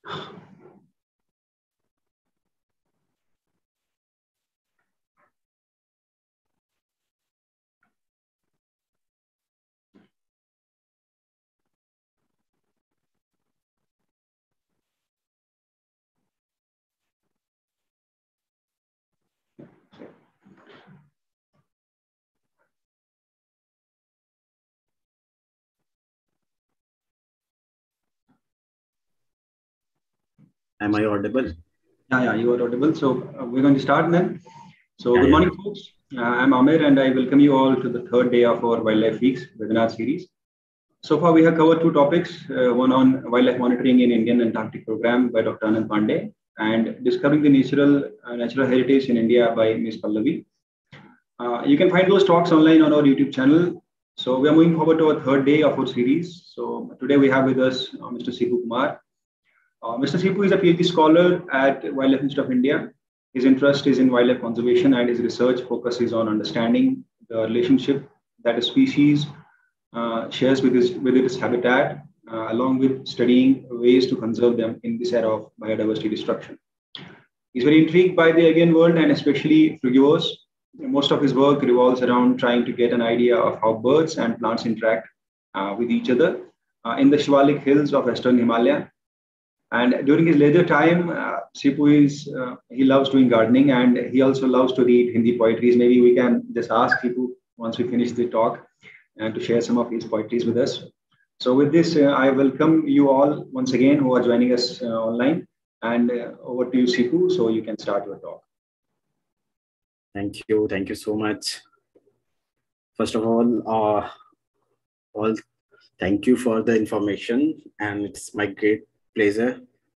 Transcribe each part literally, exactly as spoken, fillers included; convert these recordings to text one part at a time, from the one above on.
Am I audible? Yeah, yeah, you are audible. So uh, we're going to start then. So Yeah, good yeah. morning, folks. Uh, I'm Amir, and I welcome you all to the third day of our Wildlife Weeks webinar series. So far, we have covered two topics: uh, one on wildlife monitoring in Indian Antarctic Program by Doctor Anand Pandey, and discovering the natural uh, natural heritage in India by Miz Pallavi. Uh, you can find those talks online on our YouTube channel. So we are moving forward to our third day of our series. So today we have with us uh, Mister Sipu Kumar. Uh, Mister Sipu is a PhD scholar at Wildlife Institute of India. His interest is in wildlife conservation, and his research focuses on understanding the relationship that a species uh, shares with its, with its habitat, uh, along with studying ways to conserve them in this era of biodiversity destruction. He's very intrigued by the alien world and especially frugivores. Most of his work revolves around trying to get an idea of how birds and plants interact uh, with each other uh, in the Shivalik hills of western Himalaya. And during his leisure time, uh, Sipu is uh, he loves doing gardening, and he also loves to read Hindi poetries. Maybe we can just ask Sipu once we finish the talk and to share some of his poetries with us. So with this, uh, I welcome you all once again who are joining us uh, online. And uh, over to you, Sipu, so you can start your talk. Thank you. Thank you so much. First of all, uh, all thank you for the information, and it's my great pleasure.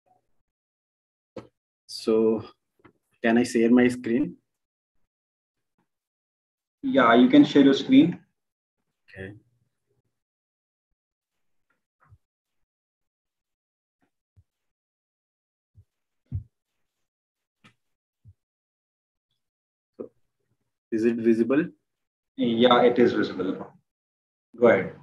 So, can I share my screen? Yeah, you can share your screen. Okay. So, is it visible? Yeah, it is visible. Go ahead.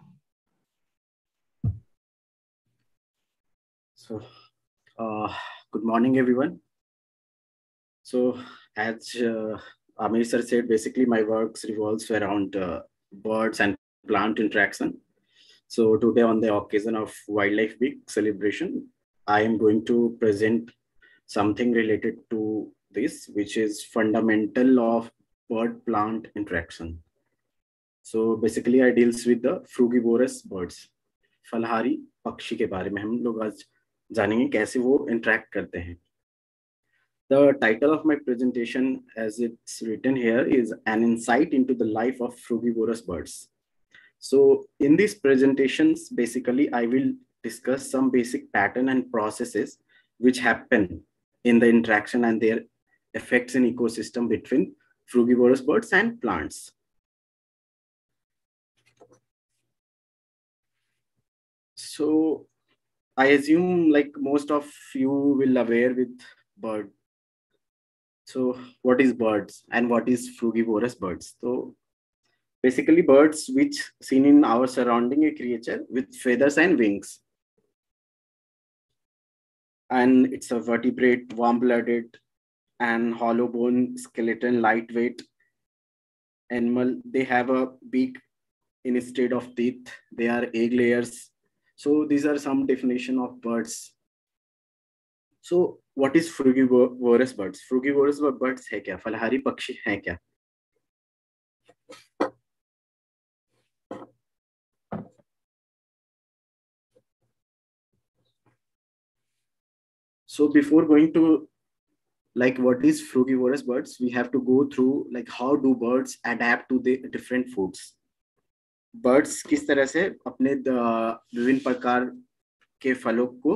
So, uh, good morning, everyone. So, as uh, Amir sir said, basically my works revolves around uh, birds and plant interaction. So today, on the occasion of Wildlife Week celebration, I am going to present something related to this, which is fundamental of bird-plant interaction. So basically, I deals with the frugivorous birds. फलहारी पक्षी के बारे में हम लोग आज जानेंगे कैसे वो interact करते हैं. The title of my presentation, as it's written here, is An Insight into the Life of Frugivorous Birds. So in these presentations, basically, I will discuss some basic pattern and processes which happen in the interaction and their effects in ecosystem between frugivorous birds and plants. So I assume like most of you will aware with bird. So what is birds and what is frugivorous birds? So basically birds which seen in our surrounding a creature with feathers and wings. And it's a vertebrate, warm-blooded, and hollow bone skeleton, lightweight animal. They have a beak instead of teeth. They are egg layers. So these are some definition of birds. So what is frugivorous birds? Frugivorous birds है क्या? फलहारी पक्षी हैं क्या? So before going to like what is frugivorous birds, we have to go through like how do birds adapt to the different foods. Birds किस तरह से अपने विभिन्न प्रकार के फलों को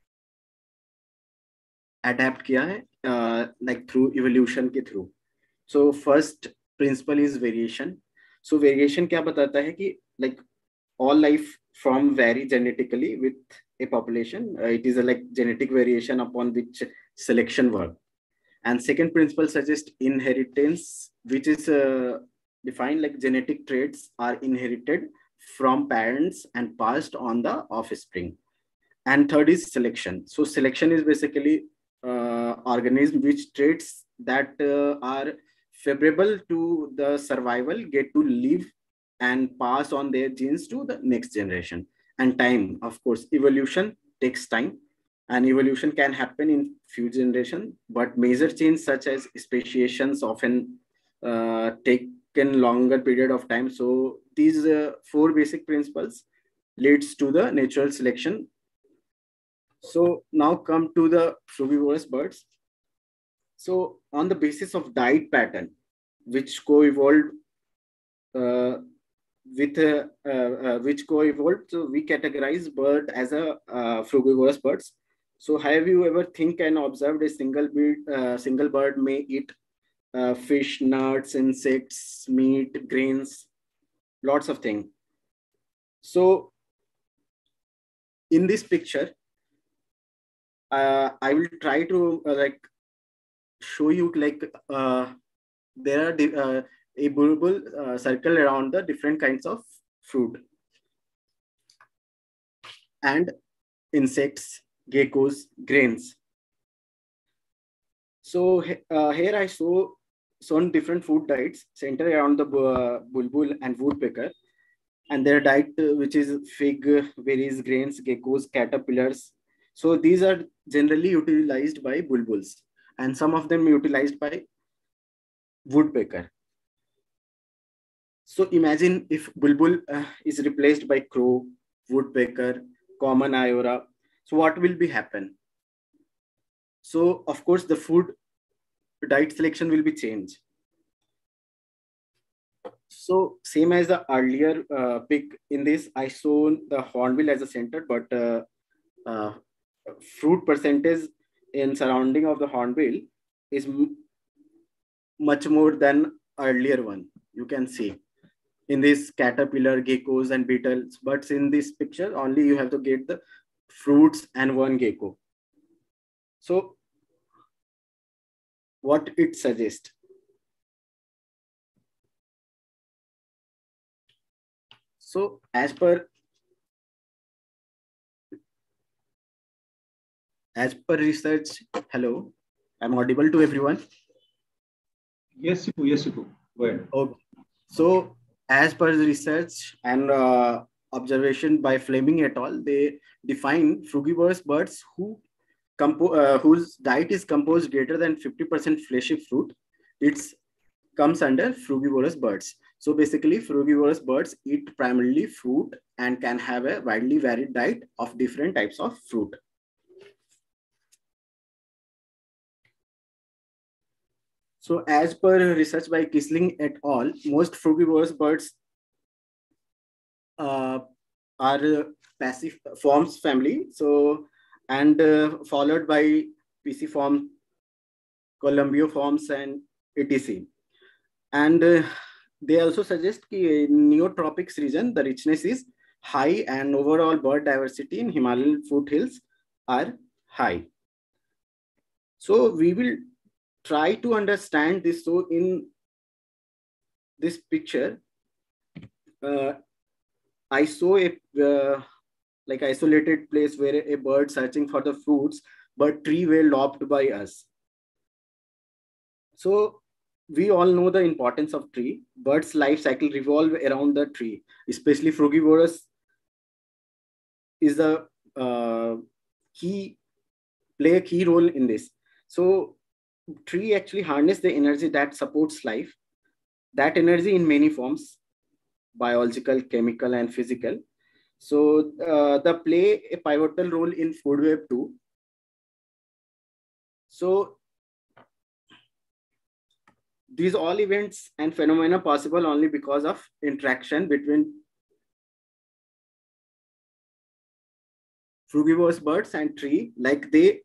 अडेप्ट किया है लाइक थ्रू इवोल्यूशन के through. So first principle is variation. So variation क्या बताता है कि like all life form vary genetically with a population. Uh, it is a like genetic variation upon which selection work. And second principle suggests inheritance, which is uh, defined like genetic traits are inherited from parents and passed on the offspring. And third is selection. So selection is basically uh, organism which traits that uh, are favorable to the survival get to live and pass on their genes to the next generation. And time, of course, evolution takes time, and evolution can happen in few generations, but major change such as speciations often uh, taken longer period of time. So these uh, four basic principles leads to the natural selection. So now come to the frugivorous birds. So on the basis of diet pattern, which co-evolved uh, with uh, uh, uh, which co-evolved, so we categorize bird as a uh, frugivorous birds. So have you ever think and observed a single bird, uh, single bird may eat uh, fish, nuts, insects, meat, grains, lots of things. So in this picture, uh, I will try to uh, like show you like uh, there are uh, a bulbul uh, circle around the different kinds of fruit and insects, geckos, grains. So uh, here I saw some different food diets centered around the uh, bulbul and woodpecker, and their diet, uh, which is fig, berries, grains, geckos, caterpillars. So these are generally utilized by bulbuls, and some of them utilized by woodpecker. So imagine if bulbul uh, is replaced by crow, woodpecker, common iora. So what will be happen? So of course the food diet selection will be changed. So same as the earlier uh, pic in this, I shown the hornbill as a center, but uh, uh, fruit percentage in surrounding of the hornbill is much more than earlier one. You can see in this caterpillar, geckos, and beetles, but in this picture only you have to get the fruits and one gecko. So what it suggests? So as per as per research, hello, I'm audible to everyone. Yes, Sipu, yes, Sipu. Go ahead. Okay. So as per the research and uh, observation by Fleming et al., they define frugivorous birds who compo uh, whose diet is composed greater than fifty percent fleshy fruit. It's comes under frugivorous birds. So basically, frugivorous birds eat primarily fruit and can have a widely varied diet of different types of fruit. So as per research by Kisling et al., most frugivorous birds uh, are passive forms family. So, and uh, followed by Pisiform, Columbioforms, and et cetera. And uh, they also suggest that in neotropics region, the richness is high and overall bird diversity in Himalayan foothills are high. So we will try to understand this. So in this picture, uh, I saw a uh, like isolated place where a bird searching for the fruits, but tree were lopped by us. So we all know the importance of tree. Bird's life cycle revolve around the tree, especially frugivorous is the uh, key, play a key role in this. So tree actually harness the energy that supports life. That energy in many forms, biological, chemical, and physical. So uh, they play a pivotal role in food web too. So these all events and phenomena possible only because of interaction between frugivorous birds and tree, like they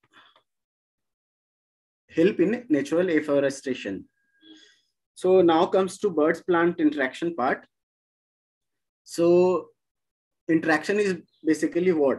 help in natural afforestation. So now comes to birds plant interaction part. So interaction is basically what?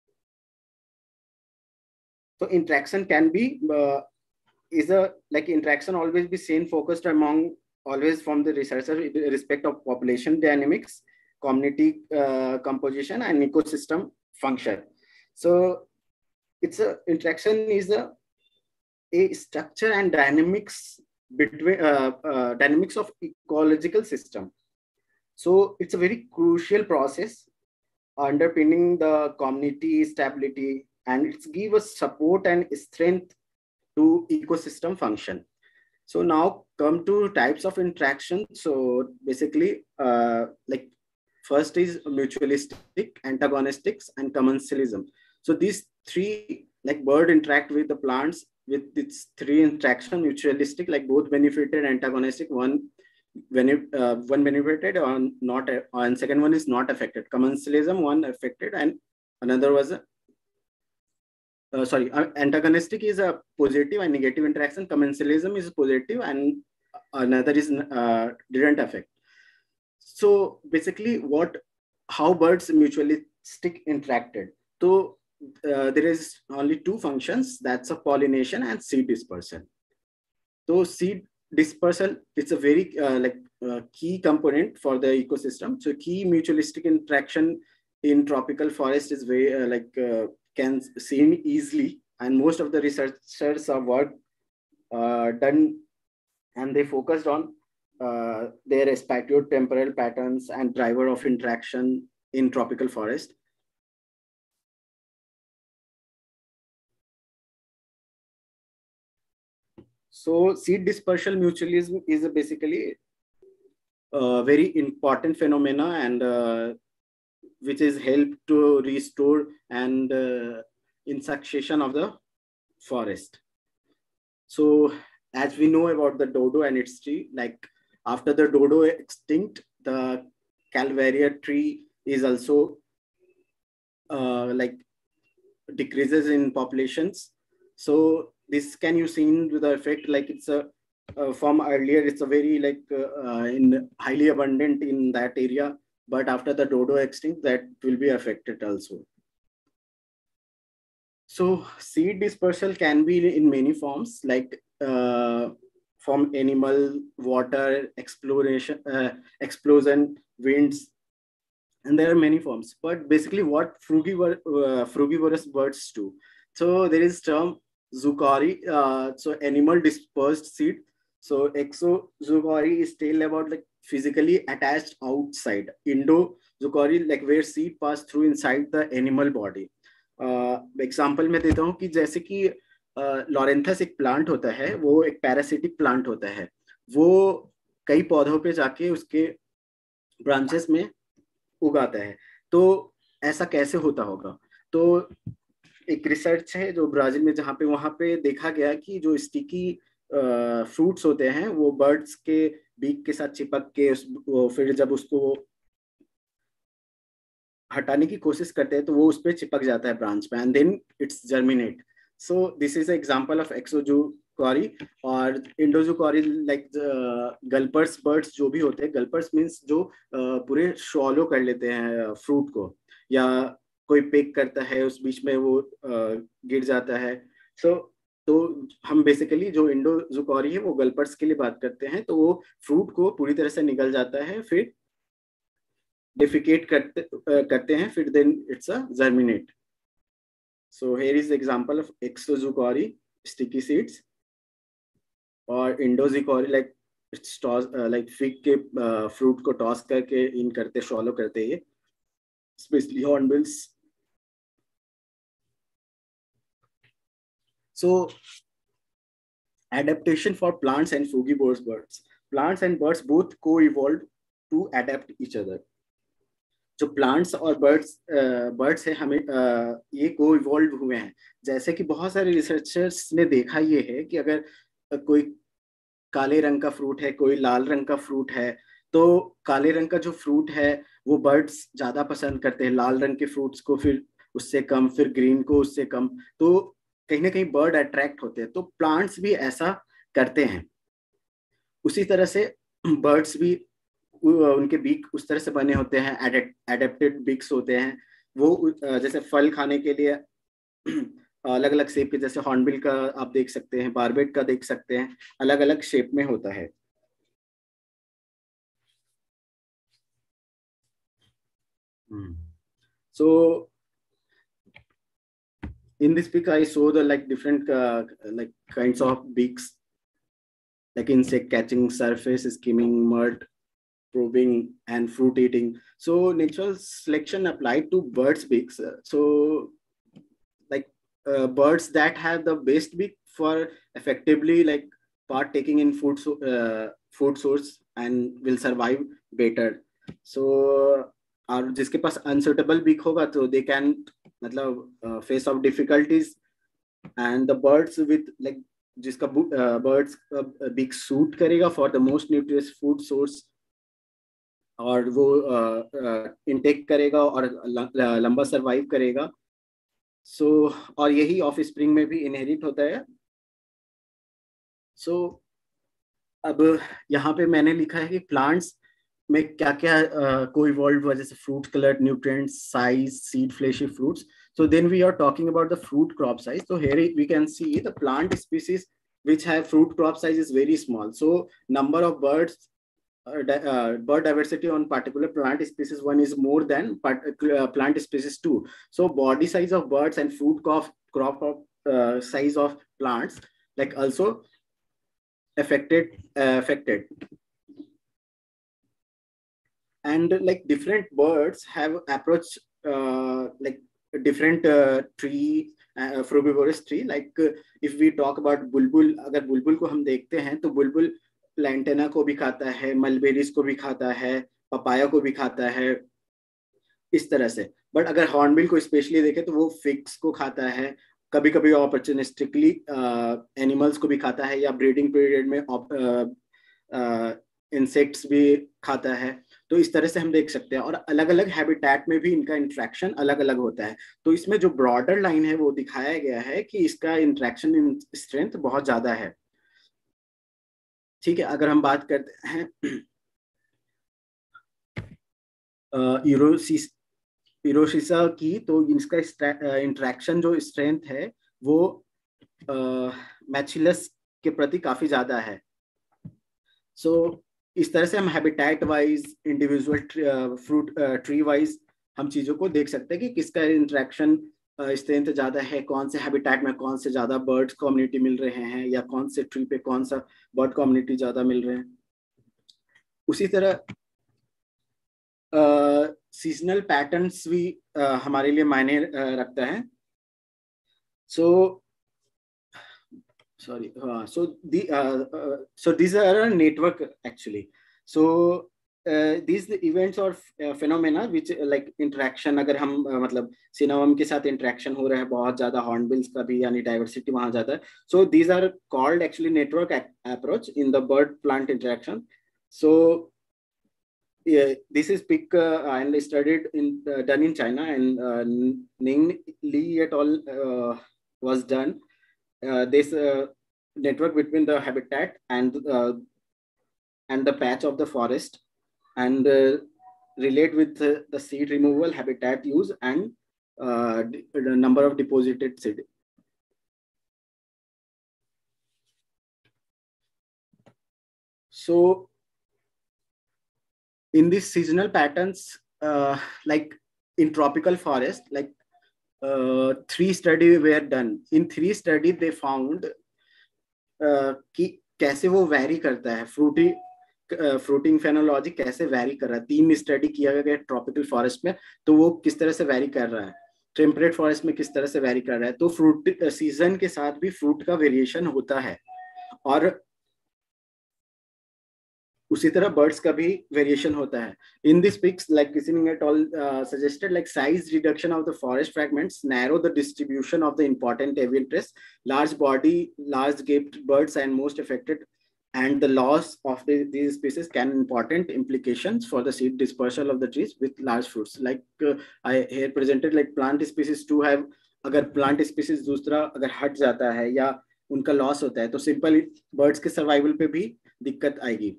So interaction can be uh, is a like interaction always be seen focused among always from the researcher with respect of population dynamics, community uh, composition, and ecosystem function. So it's a interaction is a, a structure and dynamics between uh, uh, dynamics of ecological system. So it's a very crucial process underpinning the community stability, and it's give us support and strength to ecosystem function. So now come to types of interaction. So basically, uh, like first is mutualistic, antagonistics, and commensalism. So these three, like bird interact with the plants with its three interaction: mutualistic, like both benefited, antagonistic, one when it, uh, one benefited or not, uh, and second one is not affected. Commensalism, one affected, and another was a uh, sorry, uh, antagonistic is a positive and negative interaction. Commensalism is positive and another is uh, didn't affect. So basically, what how birds mutualistic interacted. So uh, there is only two functions. That's a pollination and seed dispersal. So seed dispersal, it's a very uh, like uh, key component for the ecosystem. So key mutualistic interaction in tropical forest is very uh, like uh, can seen easily, and most of the researchers are work uh, done, and they focused on uh, their spatio-temporal patterns and driver of interaction in tropical forest. So seed dispersal mutualism is basically a very important phenomena, and uh, which is help to restore and uh, insuccession of the forest. So as we know about the dodo and its tree, like after the dodo extinct, the Calvaria tree is also uh, like decreases in populations. So this can you seen with the effect, like it's a uh, from earlier it's a very like uh, in highly abundant in that area, but after the dodo extinct that will be affected also. So seed dispersal can be in many forms, like uh, from animal, water, exploration, uh, explosion, winds, and there are many forms. But basically, what frugivor, uh, frugivorous birds do. So there is term zoochory, uh, so animal dispersed seed. So exozoochory is still about like physically attached outside. Endozoochory, like where seed pass through inside the animal body. Example मैं देता हूँ कि जैसे कि लॉरेंथस एक plant होता है, वो एक पैरासिटिक प्लांट होता है, वो कई पौधों पे जाके उसके ब्रांचेस में उगाता है. तो ऐसा कैसे होता होगा? तो एक रिसर्च है जो ब्राजील में, जहाँ पे वहां पे देखा गया कि जो स्टिकी फ्रूट्स होते हैं वो बर्ड्स के बीक के साथ चिपक के उस, फिर जब उसको हटाने की कोशिश करते हैं तो वो उस पर चिपक जाता है ब्रांच पे, and then it's germinate. So this is example of exozoochory. और इंडोजूकॉरी लाइक गल्पर्स बर्ड्स जो भी होते हैं, गल्पर्स मीन्स जो uh, पूरे शॉलो कर लेते हैं फ्रूट को, या कोई पेक करता है उस बीच में वो uh, गिर जाता है. सो so, तो हम बेसिकली जो इंडोजूकॉरी है वो गल्पर्स के लिए बात करते हैं. तो वो फ्रूट को पूरी तरह से निगल जाता है, फिर defecate करते uh, करते हैं, फिर then it's a germinate. So here is the example of exozoochory, sticky seeds, और indozoochory like it's toss uh, like fig के uh, fruit को toss करके in करते swallow करते ये, especially hornbills. So adaptation for plants and frugivorous birds. Plants and birds both co-evolved to adapt each other. जो plants और birds birds है हमें uh, ये को इवॉल्व हुए हैं. जैसे कि बहुत सारे रिसर्चर्स ने देखा ये है कि अगर uh, कोई काले रंग का फ्रूट है, कोई लाल रंग का फ्रूट है, तो काले रंग का जो फ्रूट है वो बर्ड्स ज्यादा पसंद करते हैं, लाल रंग के फ्रूट्स को फिर उससे कम, फिर ग्रीन को उससे कम. तो कहीं ना कहीं बर्ड अट्रैक्ट होते हैं. तो प्लांट्स भी ऐसा करते हैं. उसी तरह से बर्ड्स भी उनके बीक उस तरह से बने होते हैं, एडेप्टेड बीक्स होते हैं. वो जैसे फल खाने के लिए अलग अलग शेप के, जैसे हॉर्नबिल का आप देख सकते हैं, बारबेट का देख सकते हैं, अलग अलग शेप में होता है. सो in this pic I saw the like different uh, like kinds of beaks, like insect catching, surface skimming, mud probing, and fruit eating. So natural selection applied to birds beaks. So like uh, birds that have the best beak for effectively like partaking in food so, uh, food source and will survive better. So और जिसके पास unsuitable beak होगा तो they can मतलब face of difficulties, and the birds with like जिसका birds beak suit करेगा for the most nutritious food source और वो intake करेगा और लंबा सरवाइव करेगा. सो so, और यही ऑफ स्प्रिंग में भी इनहेरिट होता है. सो so, अब यहाँ पे मैंने लिखा है कि प्लांट्स में क्या क्या को इवॉल्व हुआ, जैसे fruit colour, nutrients, size, seed, fleshy fruits. So then we are talking about the fruit crop size. So here we can see the plant species which have fruit crop size is very small. So number of birds, uh, uh, bird diversity on particular plant species one is more than part, uh, plant species two. So body size of birds and fruit crop crop of uh, size of plants like also affected uh, affected. And like different birds have approached uh, like different uh, tree, uh, frugivorous tree. Like uh, if we talk about बुलबुल, अगर बुलबुल को हम देखते हैं तो बुलबुल प्लांटेना को भी खाता है, मलबेरीज को भी खाता है, पपाया को भी खाता है, इस तरह से. बट अगर हॉर्नबिल को स्पेशली देखें तो वो फिग्स को खाता है, कभी कभी ऑपर्चुनिस्टिकली एनिमल्स को भी खाता है, या ब्रीडिंग पीरियड में इंसेक्ट्स भी खाता है. तो इस तरह से हम देख सकते हैं. और अलग अलग हैबिटेट में भी इनका इंटरेक्शन अलग अलग होता है. तो इसमें जो ब्रॉडर लाइन है वो दिखाया गया है कि इसका इंटरेक्शन इन स्ट्रेंथ बहुत ज्यादा है. ठीक है, अगर हम बात करते हैं यूरोसिस यूरोसिसा की, तो इसका इंटरेक्शन जो स्ट्रेंथ है वो मैचिलस के प्रति काफी ज्यादा है. सो so, इस तरह से हम habitat wise, individual fruit tree wise हम चीजों को देख सकते हैं कि किसका इंटरेक्शन स्ट्रेंथ ज्यादा है, कौन से हैबिटेट में कौन से ज्यादा बर्ड्स कम्युनिटी मिल रहे हैं, या कौन से ट्री पे कौन सा बर्ड कम्युनिटी ज्यादा मिल रहे हैं. उसी तरह सीजनल uh, पैटर्न्स भी uh, हमारे लिए मायने uh, रखता है. सो sorry uh, so the uh, uh, so these are a network actually. So uh, these the events or uh, phenomena which uh, like interaction, अगर हम uh, मतलब सिनेमम के साथ इंटरेक्शन हो रहा है बहुत ज्यादा, हॉर्नबिल्स का भी, यानी डाइवर्सिटी वहां ज्यादा है. so these are called actually network approach in the bird plant interaction. so yeah, this is pic uh, and studied in uh, done in China, and uh, Ning Li et al uh, was done. Uh, this uh, network between the habitat and uh, and the patch of the forest, and uh, relate with uh, the seed removal, habitat use, and uh, the number of deposited seed. So in these seasonal patterns, uh, like in tropical forest, like Uh, three studies were done. In three studies they found uh, कि कैसे वो vary करता है, fruity fruiting phenology कैसे vary कर रहा है. तीन स्टडी किया गया ट्रॉपिकल फॉरेस्ट में, तो वो किस तरह से वैरी कर रहा है, टेम्परेट फॉरेस्ट में किस तरह से वैरी कर रहा है. तो फ्रूट सीजन के साथ भी फ्रूट का वेरिएशन होता है, और उसी तरह बर्ड्स का भी वेरिएशन होता है. In this pics like Kissling et al suggested like size reduction of the forest fragments narrow the distribution of the important avian traits, large body, large gaped birds and most affected, and the loss of the, these species can important implications for the seed dispersal of the trees with large fruits. Like uh, I here presented like plant species to have, अगर plant species दूसरा अगर हट जाता है या उनका loss होता है तो सिंपल बर्ड्स के सर्वाइवल पे भी दिक्कत आएगी.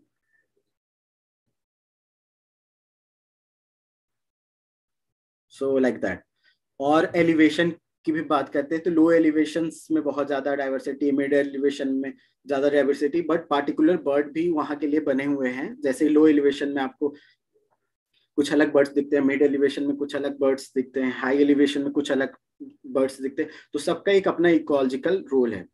So like that. और एलिवेशन की भी बात करते हैं तो लो एलिवेशंस में बहुत ज्यादा डाइवर्सिटी, मिड एलिवेशन में ज्यादा डाइवर्सिटी, बट पार्टिकुलर बर्ड भी वहां के लिए बने हुए हैं. जैसे लो एलिवेशन में आपको कुछ अलग बर्ड्स दिखते हैं, मिड एलिवेशन में कुछ अलग बर्ड्स दिखते हैं, हाई एलिवेशन में कुछ अलग बर्ड्स दिखते हैं, तो सबका एक अपना इकोलॉजिकल रोल है.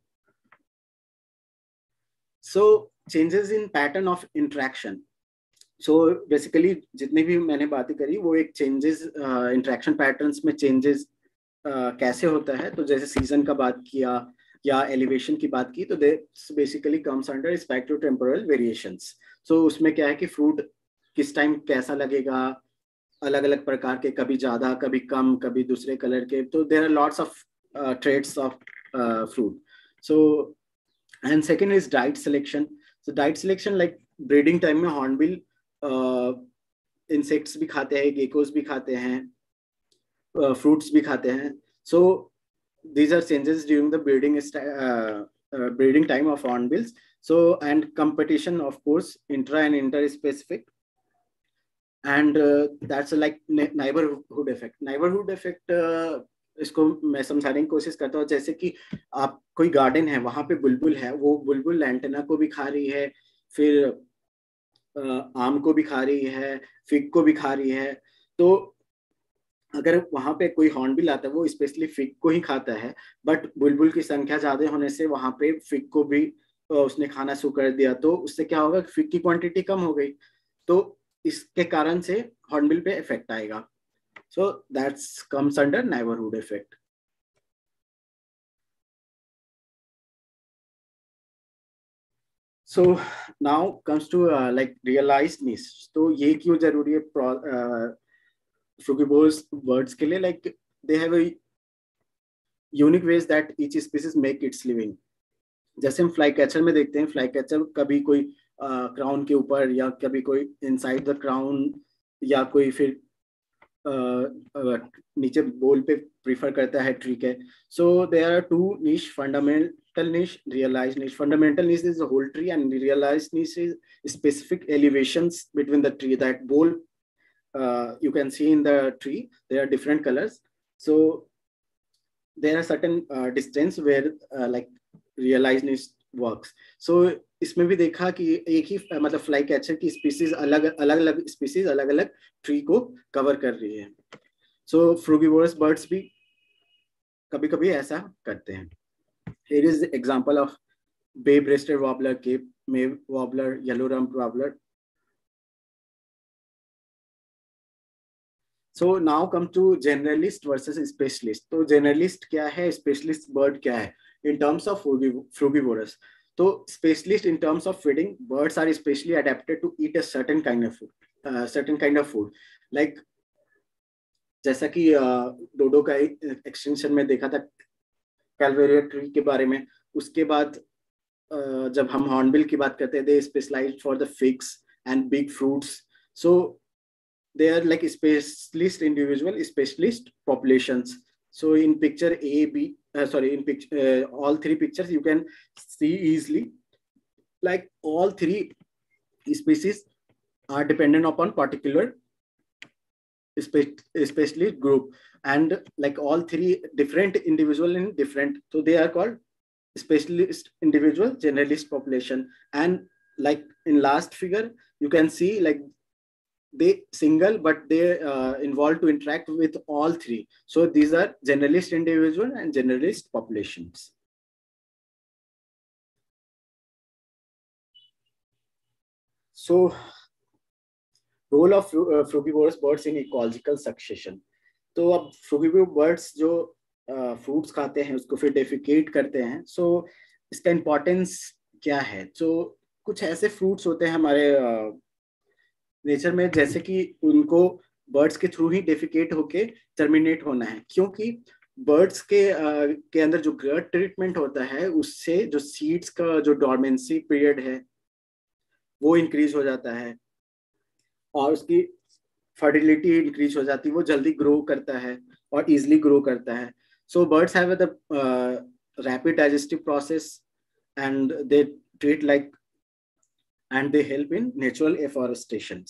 So changes in pattern of interaction. So basically जितनी भी मैंने बातें करी वो एक चेंजेस इंटरेक्शन पैटर्न्स में चेंजेस uh, कैसे होता है. तो जैसे सीजन का बात किया या एलिवेशन की बात की, तो this basically comes under spectro temporal variations. So उसमें क्या है कि फ्रूट किस टाइम कैसा लगेगा, अलग अलग प्रकार के, कभी ज्यादा कभी कम, कभी दूसरे कलर के. तो there are lots of traits of fruit. So and second is diet selection. So diet selection like breeding time में हॉर्नबिल इंसेक्ट्स भी खाते हैं, गेकोस भी खाते हैं, फ्रूट्स uh, भी खाते हैं. सो these are changes during the breeding uh, uh, breeding time of hornbills. So and competition of course intra and inter specific, and uh, that's like neighborhood effect. Neighborhood effect uh, इसको मैं समझाने की कोशिश करता हूँ. जैसे कि आप कोई गार्डन है, वहां पे बुलबुल है, वो बुलबुल लैंटेना को भी खा रही है, फिर uh, आम को भी खा रही है, फिग को भी खा रही है. तो अगर वहां पे कोई हॉर्नबिल आता है, वो स्पेशली फिग को ही खाता है, बट बुलबुल की संख्या ज्यादा होने से वहां पे फिग को भी उसने खाना शुरू कर दिया. तो उससे क्या होगा, फिग की क्वांटिटी कम हो गई, तो इसके कारण से हॉर्नबिल पे इफेक्ट आएगा. So that's comes under neighbourhood effect. So now comes to like realised niche. तो ये क्यों जरूरी है फ्रूगिवोरस बर्ड्स के लिए? Like they have a unique ways that each species make its living. जैसे हम फ्लाई कैचर में देखते हैं, फ्लाई कैचर कभी कोई क्राउन uh, के ऊपर, या कभी कोई इनसाइड द क्राउन, या कोई फिर uh, uh, नीचे बोल पे प्रीफर करता है ट्री के. So there are two niche, fundamental niche, realised niche. Fundamental niche is the whole tree and realised niche is specific elevations between the tree. That बोल Uh, you can see in the tree there are different colors. So there are certain uh, distance where uh, like realized niche works. So इसमें भी देखा कि एक ही uh, मतलब flycatcher की species अलग अलग अलग स्पीसीज अलग अलग ट्री को कवर कर रही है. सो फ्रूगिवोरस बर्ड्स भी कभी कभी ऐसा करते हैं. Here is the example of bay-breasted warbler, cape may warbler, yellow rump warbler. So now come to generalist versus specialist. तो जनरलिस्ट क्या है, स्पेशलिस्ट बर्ड क्या है इन टर्म्स ऑफ फ्रूगिवोरस? तो specialist in terms of feeding, birds are specially adapted to eat a certain kind of food, certain kind of food. Like जैसा कि डोडो का extension में देखा था कैलवेरिया ट्री के बारे में. उसके बाद uh, जब हम हॉर्नबिल की बात करते हैं, they specialised for the figs and big fruits. So they are like specialist individual, specialist populations. So in picture A, B, uh, sorry, in picture uh, all three pictures you can see easily like all three species are dependent upon particular spe- specialist group, and like all three different individual in different, so they are called specialist individual, generalist population. And like in last figure you can see like they single but they uh, involved to interact with all three. So these are generalist individual and generalist populations. So role of uh, frugivorous birds in ecological succession. तो अब frugivorous birds जो fruits uh, खाते हैं उसको फिर defecate करते हैं. सो so, इसका इम्पोर्टेंस क्या है? सो so, कुछ ऐसे फ्रूट्स होते हैं हमारे uh, नेचर में, जैसे कि उनको बर्ड्स के थ्रू ही डेफिकेट होके टर्मिनेट होना है, क्योंकि बर्ड्स के आ, के अंदर जो ग्रट ट्रीटमेंट होता है उससे जो सीड्स का जो डॉर्मेंसी पीरियड है वो इंक्रीज हो जाता है और उसकी फर्टिलिटी इंक्रीज हो जाती है, वो जल्दी ग्रो करता है और इजिली ग्रो करता है. So birds have the rapid digestive process and they treat like and they help in natural afforestation.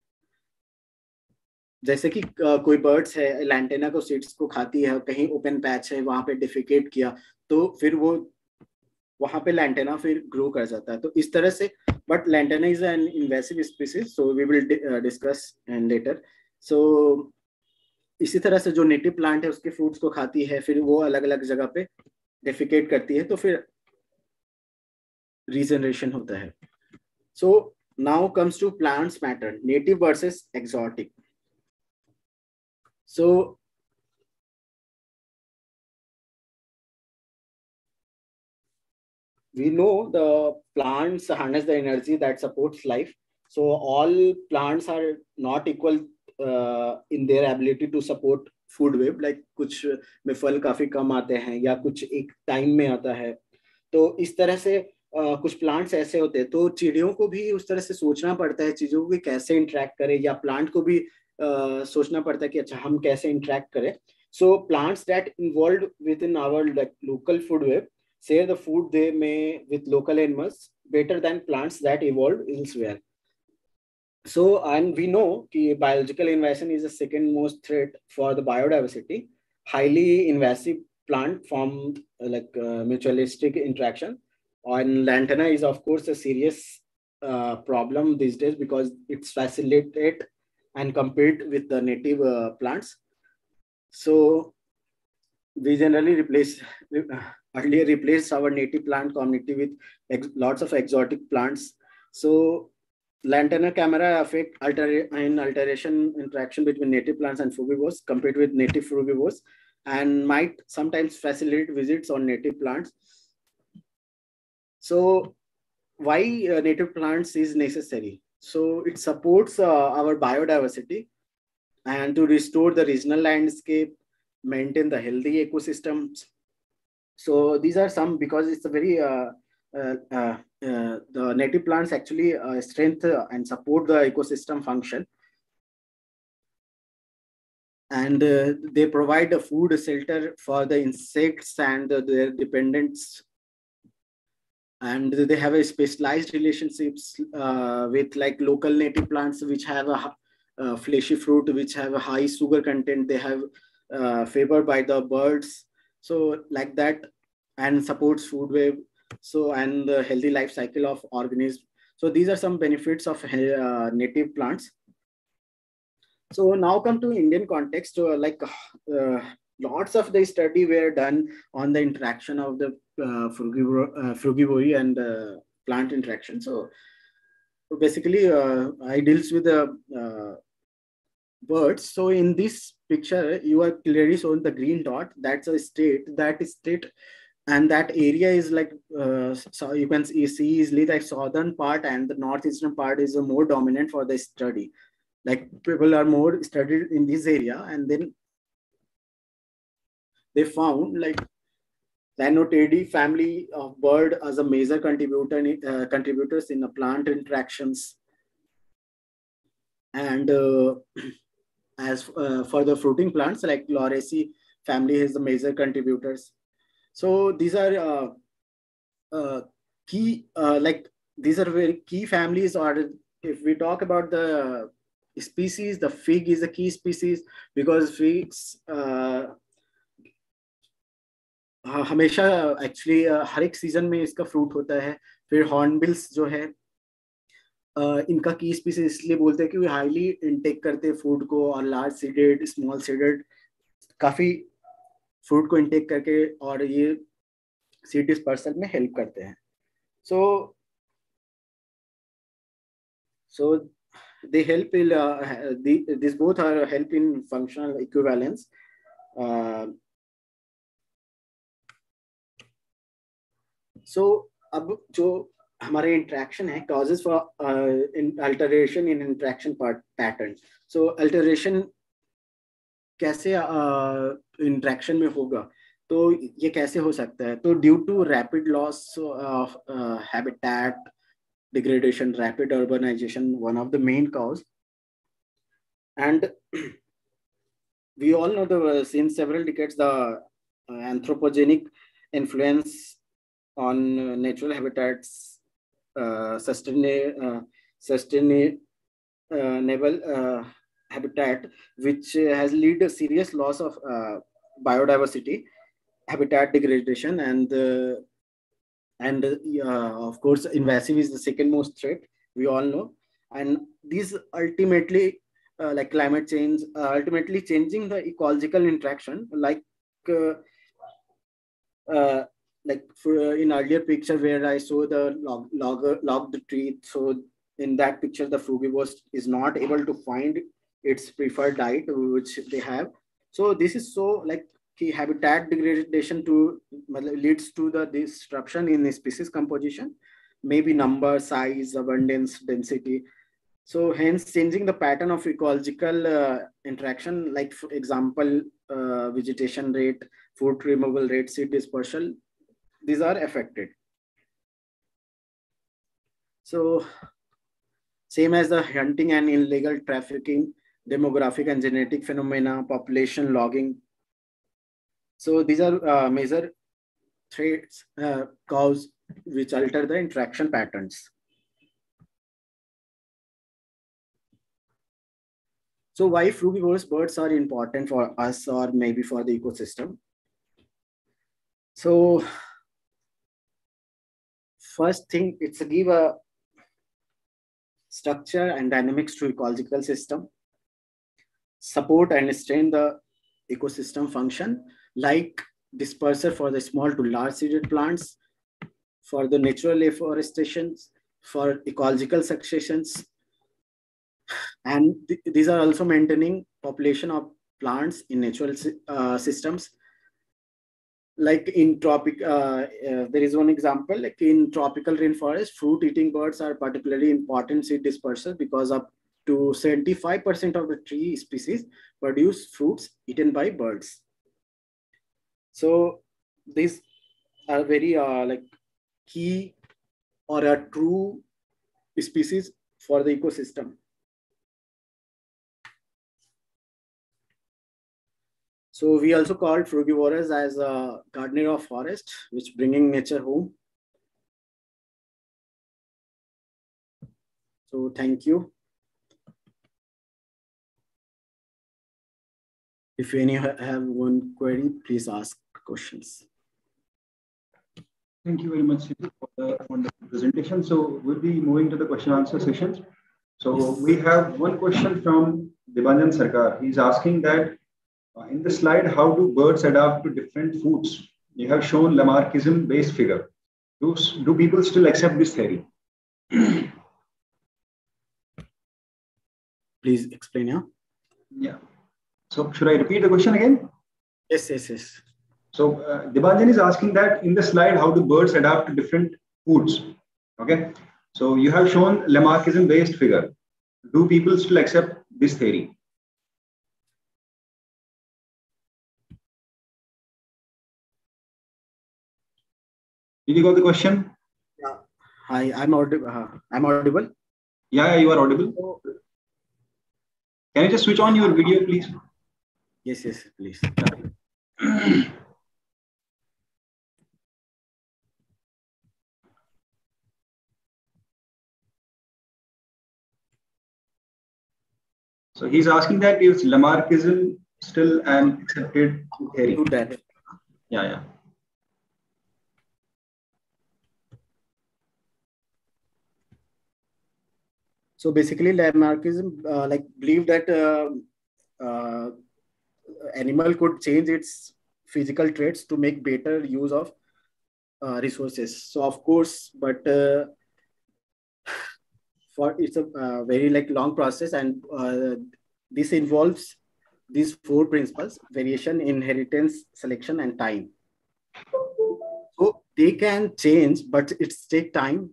जैसे कि कोई बर्ड्स है, लैंटेना को सीड्स को खाती है, कहीं ओपन पैच है वहां पे डिफिकेट किया तो फिर वो वहां पे लैंटेना फिर ग्रो कर जाता है. तो इस तरह से, but lantana is an invasive species, so we will discuss in later. So इसी तरह से जो नेटिव प्लांट है उसके फ्रूट्स को खाती है, फिर वो अलग अलग जगह पे डेफिकेट करती है, तो फिर रीजनरेशन होता है. So now comes to plants matter, native versus exotic. So we know the plants harness the energy that supports life. So all plants are not equal uh, in their ability to support food web. Like कुछ में फल काफी कम आते हैं या कुछ एक time में आता है. तो इस तरह से uh, कुछ प्लांट्स ऐसे होते हैं. तो चिड़ियों को भी उस तरह से सोचना पड़ता है चीजों को कैसे इंटरेक्ट करें, या प्लांट को भी uh, सोचना पड़ता है कि अच्छा हम कैसे इंटरेक्ट करें. So plants that involve with in our local food web share the food they may with local animals better than plants that evolved elsewhere. So, and we know that biological invasion is the second most threat for the biodiversity. Highly invasive plant formed uh, like uh, mutualistic interaction. And lantana is of course a serious uh, problem these days because it's facilitate and compete with the native uh, plants. So we generally replace earlier replaced our native plant community with ex lots of exotic plants. So lantana camera affect alter in alteration interaction between native plants and frugivores, compete with native frugivores, and might sometimes facilitate visits on native plants. So why uh, native plants is necessary? So it supports uh, our biodiversity and to restore the regional landscape, maintain the healthy ecosystems. So these are some, because it's a very uh, uh, uh, uh, the native plants actually uh, strengthen and support the ecosystem function, and uh, they provide a food shelter for the insects and uh, their dependents, and they have a specialized relationships uh, with like local native plants which have a uh, fleshy fruit which have a high sugar content. They have uh, favored by the birds, so like that, and supports food web, so and the healthy life cycle of organisms. So these are some benefits of uh, native plants. So now come to Indian context, uh, like uh, lots of the study were done on the interaction of the uh, frugivore, uh, frugivory and uh, plant interaction. So, so basically uh, I deals with the uh, birds. So in this picture, you are clearly shown the green dot. That's a state. That is state, and that area is like uh, so you can see easily the southern part and the northeastern part is a more dominant for the study. Like people are more studied in this area, and then they found like Lanotidae family of bird as a major contributor uh, contributors in the plant interactions, and uh, as uh, for the fruiting plants like Lauraceae family is the major contributors. So these are uh, uh, key uh, like these are very key families. Or if we talk about the species, the fig is a key species because figs uh, हमेशा actually हर एक season में इसका fruit होता है. फिर hornbills जो है uh, इनका की स्पीसीज इसलिए बोलते हैं कि वो हाईली इनटेक करते हैं फूड को, और लार्ज सीडेड स्मॉल सीडेड काफी फ्रूट को इनटेक करके और ये सीड डिस्पर्सल में हेल्प करते हैं. सो सो they help in uh, the, these both are help in functional equivalence. uh, so अब जो हमारे इंटरेक्शन है causes for uh, in alteration in interaction part pattern. so alteration कैसे इंटरेक्शन uh, में होगा, तो ये कैसे हो सकता है? तो due to rapid loss of habitat degradation, rapid urbanization, one of the main cause. And we all know the since several decades the uh, anthropogenic influence on uh, natural habitats, uh, sustainable, uh, sustainable uh, habitat, which uh, has led a serious loss of uh, biodiversity, habitat degradation, and uh, and uh, of course invasive is the second most threat, we all know. And these ultimately uh, like climate change, uh, ultimately changing the ecological interaction. Like uh, uh, like for, uh, in earlier picture where I saw the log, log, logged tree. So in that picture, the frugivore is not able to find its preferred diet, which they have. So this is so like key habitat degradation to leads to the disruption in the species composition, maybe number, size, abundance, density. So hence changing the pattern of ecological uh, interaction, like for example, uh, vegetation rate, food removal rate, seed dispersal, these are affected. So same as the hunting and illegal trafficking, demographic and genetic phenomena, population logging. So these are uh, major threats, uh, cause which alter the interaction patterns. So why frugivorous birds are important for us or maybe for the ecosystem? So first thing, it's a give a structure and dynamics to ecological system, support and strengthen the ecosystem function, like disperser for the small to large seeded plants, for the natural afforestation, for ecological successions, and th these are also maintaining population of plants in natural uh, systems. Like in tropic, uh, uh, there is one example, like in tropical rainforest, fruit eating birds are particularly important seed dispersers because up to seventy-five percent of the tree species produce fruits eaten by birds. So these are very uh, like key or a true species for the ecosystem. So we also called frugivores as a gardener of forest, which bringing nature home. So thank you. If any have one query, please ask questions. Thank you very much for the wonderful presentation. So we'll be moving to the question answer sessions. So yes. We have one question from Debanjan Sarkar. He's asking that uh, in the slide, how do birds adapt to different foods? You have shown Lamarckism based figure. Do, do people still accept this theory? Please explain, yeah. Yeah. So should I repeat the question again? Yes, yes, yes. So uh, Debanjan is asking that in the slide, how do birds adapt to different foods? Okay. So you have shown Lamarckism based figure. Do people still accept this theory? Did you got the question? Yeah. Hi, I'm audible. Uh, I'm audible. Yeah, you are audible. So, can you just switch on your video, please? Yes, yes, please. Yeah. So he's asking that is Lamarckism still an accepted theory? Do that. Yeah, yeah. So basically, Lamarckism uh, like believe that uh, uh, animal could change its physical traits to make better use of uh, resources. So of course, but uh, for it's a uh, very like long process, and uh, this involves these four principles: variation, inheritance, selection, and time. So they can change, but it's take time.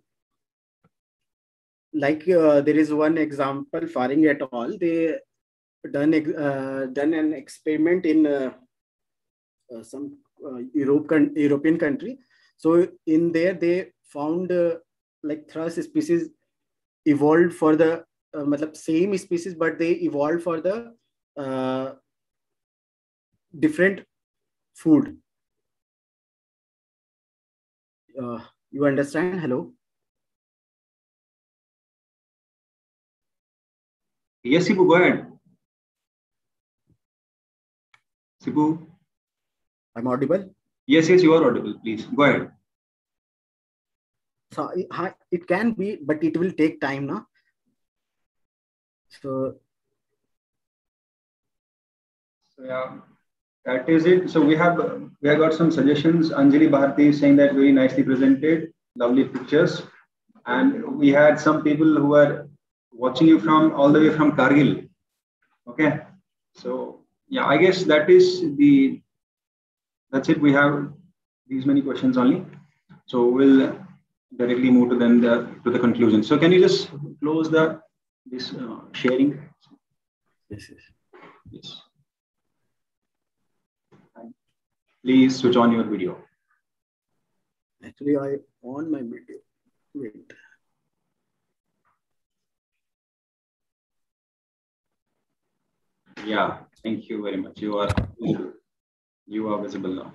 Like uh, there is one example, Faring et al. They done uh, done an experiment in uh, uh, some uh, Europe European country. So in there they found uh, like thrush species evolved for the uh, same species, but they evolved for the uh, different food. Uh, you understand? Hello. Yes, Sibu, go ahead. Sibu. I'm audible? Yes, yes, you are audible. Please, go ahead. So it, it can be, but it will take time, no? So So yeah, that is it. So we have we have got some suggestions. Anjali Bharti is saying that very nicely presented, lovely pictures, and we had some people who are watching you from all the way from Kargil. Okay, so yeah, I guess that is the that's it. We have these many questions only, so we'll directly move to then the to the conclusion. So can you just close the this uh, sharing? Yes, yes. Yes. Please switch on your video. Actually, I on my video. Wait. Yeah, thank you very much. You are you are visible now.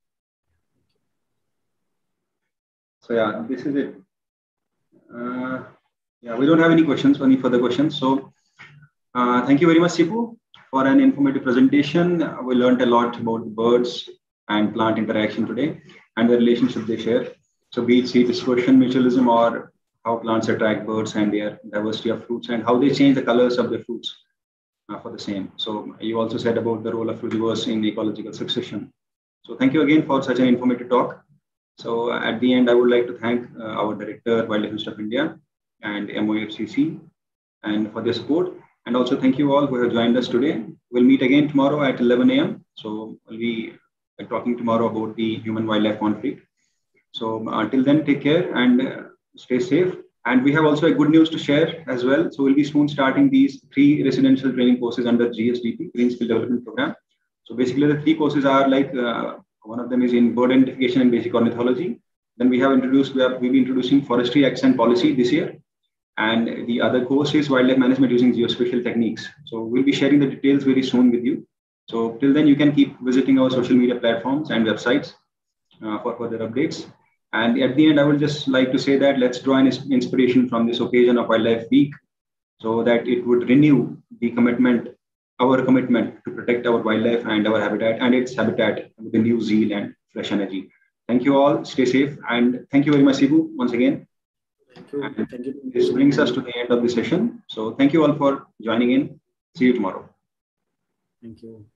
So yeah, this is it. Uh, yeah, we don't have any questions, any further questions. So uh, thank you very much, Sipu, for an informative presentation. We learned a lot about birds and plant interaction today and the relationship they share. So be it seed dispersion, mutualism, or how plants attract birds and their diversity of fruits and how they change the colors of their fruits uh, for the same. So you also said about the role of frugivores in ecological succession. So thank you again for such an informative talk. So at the end, I would like to thank uh, our director, Wildlife Institute of India and M O F C C and for their support. And also thank you all who have joined us today. We'll meet again tomorrow at eleven A M So we'll be talking tomorrow about the human-wildlife conflict. So until then, take care and uh, stay safe. And we have also a good news to share as well. So we'll be soon starting these three residential training courses under G S D P, Green Skill Development Program. So basically the three courses are like, uh, one of them is in bird identification and basic ornithology. Then we have introduced, we have, we'll be introducing forestry acts and policy this year. And the other course is wildlife management using geospatial techniques. So we'll be sharing the details very soon with you. So till then, you can keep visiting our social media platforms and websites uh, for further updates. And at the end, I would just like to say that let's draw an inspiration from this occasion of Wildlife Week so that it would renew the commitment, our commitment to protect our wildlife and our habitat and its habitat with a new zeal and fresh energy. Thank you all. Stay safe. And thank you very much, Sibu, once again. Thank you. And thank you. This brings us to the end of the session. So thank you all for joining in. See you tomorrow. Thank you.